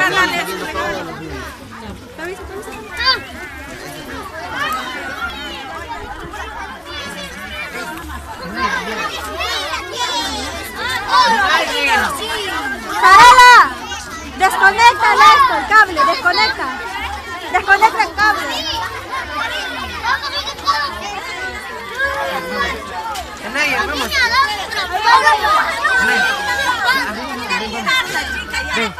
Sarela, desconecta esto, el cable, desconecta. Desconecta el cable. Anaya, vamos. Ven.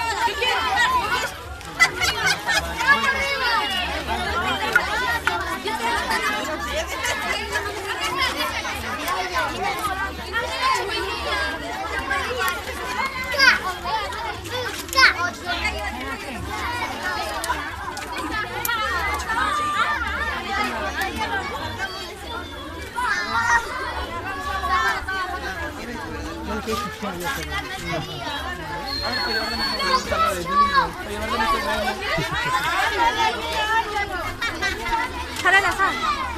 Sarela, sal.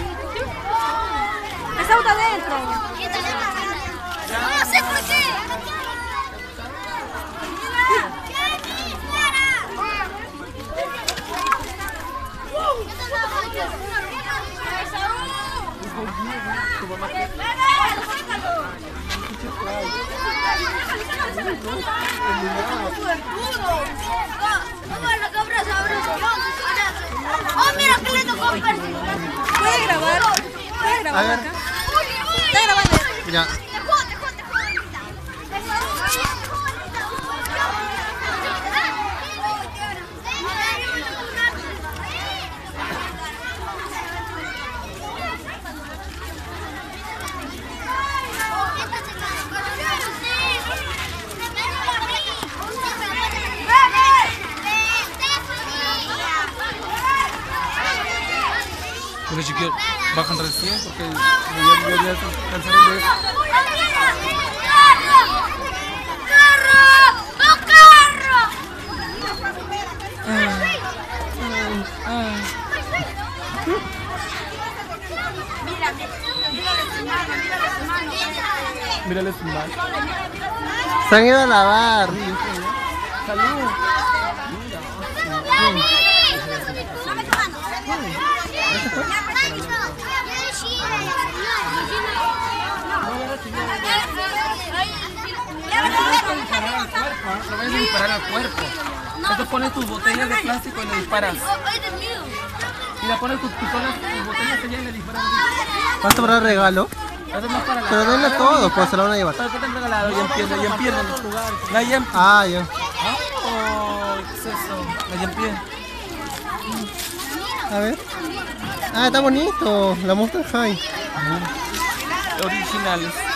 Esa auto adentro. No sé por qué. Oh, mira que le tocó un perro. ¿Puede grabar? ¿Puede grabar acá? ¿Está grabando? Ya. Porque chiquillos bajan recién porque ya cansaron de eso. Mírale su mano. Se han ido a lavar. Salud. No vayas a disparar al cuerpo. Entonces pones tus botellas de plástico y le disparas. Mira, pones tus botellas allá y le disparas. ¿Cuánto habrá regalo? Eso no es para la... Pero denle todo, pues se lo van a llevar. ¿Pero qué te han regalado? Ya empieza en los lugares. La Yempi. Ah, ya. Oh, ¿qué es eso? La Yempi. A ver. Ah, está bonito. La Monster High. Originales.